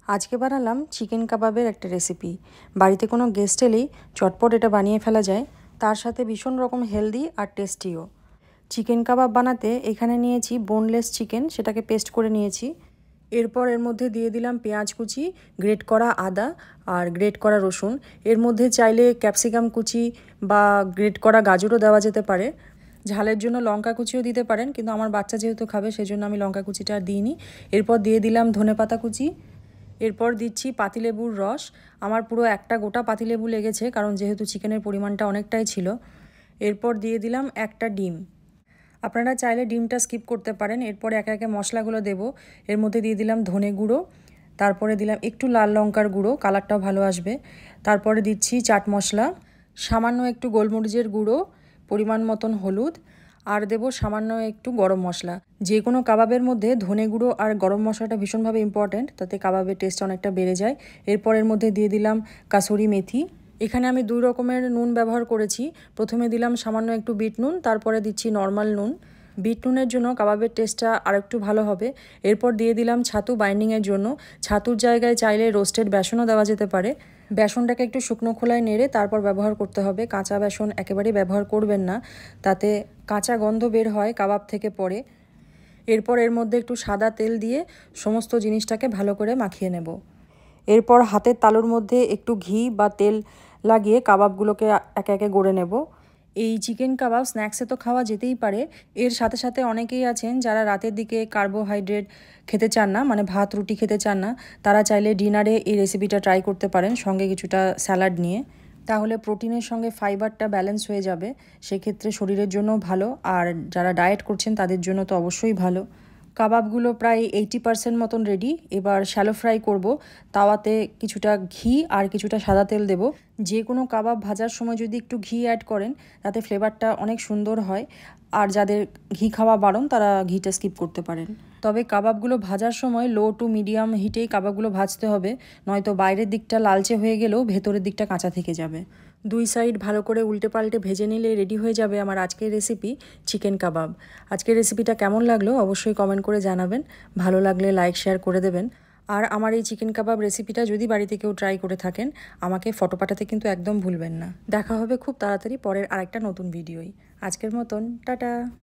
আজকে বানালাম চিকেন কাবাবের একটা রেসিপি। বাড়িতে কোনো গেস্ট এলেই চটপট এটা বানিয়ে ফেলা যায়, তার সাথে ভীষণ রকম হেলদি আর টেস্টিও। চিকেন কাবাব বানাতে এখানে নিয়েছি বোনলেস চিকেন, সেটাকে পেস্ট করে নিয়েছি। এরপর এর মধ্যে দিয়ে দিলাম পেঁয়াজ কুচি, গ্রেট করা আদা আর গ্রেট করা রসুন। এর মধ্যে চাইলে ক্যাপসিকাম কুচি বা গ্রেট করা গাজরও দেওয়া যেতে পারে। ঝালের জন্য লঙ্কা কুচিও দিতে পারেন, কিন্তু আমার বাচ্চা যেহেতু খাবে সেজন্য আমি লঙ্কা কুচিটা আর দিইনি। এরপর দিয়ে দিলাম ধনেপাতা কুচি। এরপর দিচ্ছি পাতিলেবুর রস। আমার পুরো একটা গোটা পাতিলেবু লেগেছে, কারণ যেহেতু চিকেনের পরিমাণটা অনেকটাই ছিল। এরপর দিয়ে দিলাম একটা ডিম। আপনারা চাইলে ডিমটা স্কিপ করতে পারেন। এরপর একে একে মশলাগুলো দেব। এর মধ্যে দিয়ে দিলাম ধনে গুঁড়ো, তারপরে দিলাম একটু লাল লঙ্কার গুঁড়ো, কালারটাও ভালো আসবে। তারপরে দিচ্ছি চাট মশলা, সামান্য একটু গোলমরিচের গুঁড়ো, পরিমাণ মতন হলুদ, আর দেব সামান্য একটু গরম মশলা। যে কোনো কাবাবের মধ্যে ধনে গুঁড়ো আর গরম মশলাটা ভীষণভাবে ইম্পর্ট্যান্ট, তাতে কাবাবের টেস্ট অনেকটা বেড়ে যায়। এরপর এর মধ্যে দিয়ে দিলাম কাসুরি মেথি। এখানে আমি 2 রকমের নুন ব্যবহার করেছি। প্রথমে দিলাম সামান্য একটু বিট নুন, তারপরে দিচ্ছি নর্মাল নুন। বিট নুনের জন্য কাবাবের টেস্টটা আরেকটু ভালো হবে। এরপর দিয়ে দিলাম ছাতু বাইন্ডিংয়ের জন্য। ছাতুর জায়গায় চাইলে রোস্টেড বেসনও দেওয়া যেতে পারে। বেসনটাকে একটু শুকনো খোলায় নেড়ে তারপর ব্যবহার করতে হবে। কাঁচা বেসন একেবারেই ব্যবহার করবেন না, তাতে কাঁচা গন্ধ বের হয় কাবাব থেকে পরে। এরপর এর মধ্যে একটু সাদা তেল দিয়ে সমস্ত জিনিসটাকে ভালো করে মাখিয়ে নেব। এরপর হাতের তালুর মধ্যে একটু ঘি বা তেল লাগিয়ে কাবাবগুলোকে একে একে গড়ে নেব। এই চিকেন কাবাব স্ন্যাক্সে তো খাওয়া যেতেই পারে। এর সাথে সাথে অনেকেই আছেন যারা রাতের দিকে কার্বোহাইড্রেট খেতে চান না, মানে ভাত রুটি খেতে চান না, তারা চাইলে ডিনারে এই রেসিপিটা ট্রাই করতে পারেন, সঙ্গে কিছুটা স্যালাড নিয়ে। তাহলে প্রোটিনের সঙ্গে ফাইবারটা ব্যালেন্স হয়ে যাবে, সেক্ষেত্রে শরীরের জন্য ভালো, আর যারা ডায়েট করছেন তাদের জন্য তো অবশ্যই ভালো। কাবাবগুলো প্রায় 80% মতন রেডি। এবার শ্যালো ফ্রাই করব। তাওয়াতে কিছুটা ঘি আর কিছুটা সাদা তেল দেব। যে কোনো কাবাব ভাজার সময় যদি একটু ঘি অ্যাড করেন, তাতে ফ্লেভারটা অনেক সুন্দর হয়। আর যাদের ঘি খাওয়া বারণ তারা ঘিটা স্কিপ করতে পারেন। তবে কাবাবগুলো ভাজার সময় লো টু মিডিয়াম হিটেই কাবাবগুলো ভাজতে হবে, নয়তো বাইরের দিকটা লালচে হয়ে গেলেও ভেতরের দিকটা কাঁচা থেকে যাবে। 2 সাইড ভালো করে উল্টে পাল্টে ভেজে নিলে রেডি হয়ে যাবে আমার আজকের রেসিপি চিকেন কাবাব। আজকের রেসিপিটা কেমন লাগলো অবশ্যই কমেন্ট করে জানাবেন। ভালো লাগলে লাইক শেয়ার করে দেবেন। আর আমার এই চিকেন কাবাব রেসিপিটা যদি বাড়িতে কেউ ট্রাই করে থাকেন, আমাকে ফটো পাঠাতে কিন্তু একদম ভুলবেন না। দেখা হবে খুব তাড়াতাড়ি পরের আরেকটা নতুন ভিডিওয়। আজকের মতন টাটা।